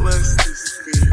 bless this beat.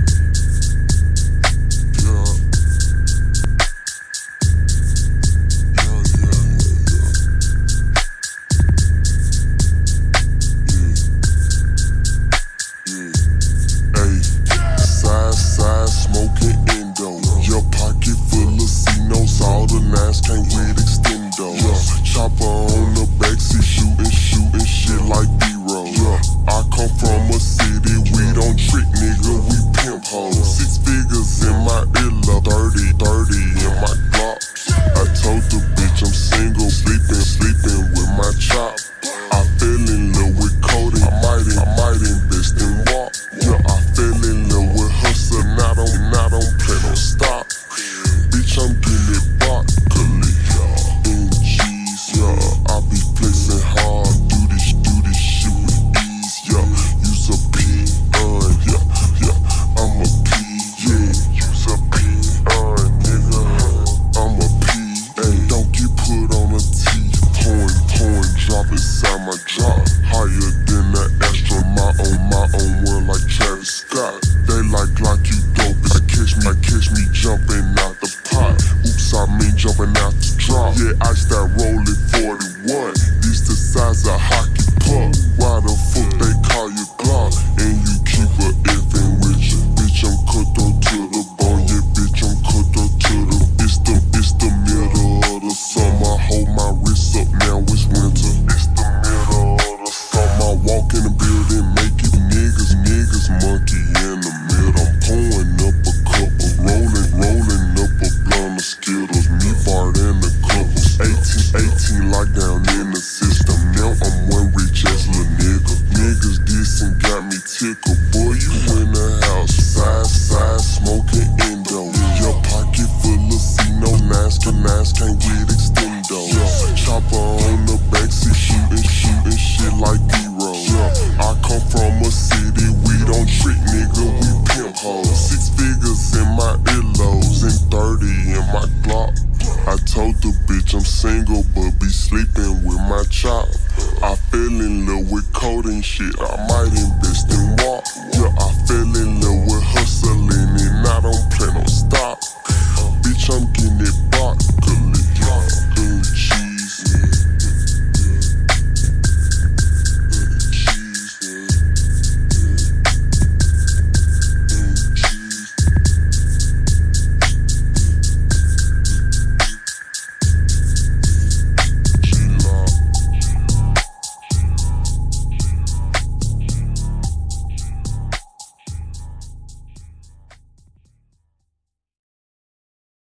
Smoking endo. Your pocket full of C-notes, all the nines came with extendo. Chopper on the backseat, shooting shit like B-roll. I come from a city, we don't trick, nigga, we pimp hoes. 6 figures in my illa, 30 in my Glock. I told the bitch I'm single, sleeping with my chop. I fell in love with Cody, I might invest in walk. I fell in love with hustle, not on play, don't stop. Bitch, I'm getting it broccoli, in cheese, I be flexing hard, do this shit with ease, use a P, I'm a P, use a P, nigga, I'm a P, don't get put on a T, pouring, drop inside my drop, higher than the astronaut on my own world like Travis Scott. They like Glock, you dope, catch me jumping out the pot. Oops, I mean jumping out the drop. Yeah, I start rolling 41. This the size of hockey puck. Why the fuck they call you Glock? And you keep a effing with you. Bitch, I'm cutthroat to the bone. Yeah, bitch, I'm cutthroat to the. It's the middle of the summer. Hold my wrist up, now it's winter. It's the middle of the summer. I walk in the building, make it niggas monkey in the middle. I'm pouring up a couple, rolling up a blunt of Skittles. Me barred in the couples. 18 lockdown in the system. Now I'm one rich ass little nigga. Niggas dissing got me tickled. Boy, you in the house, side, smoking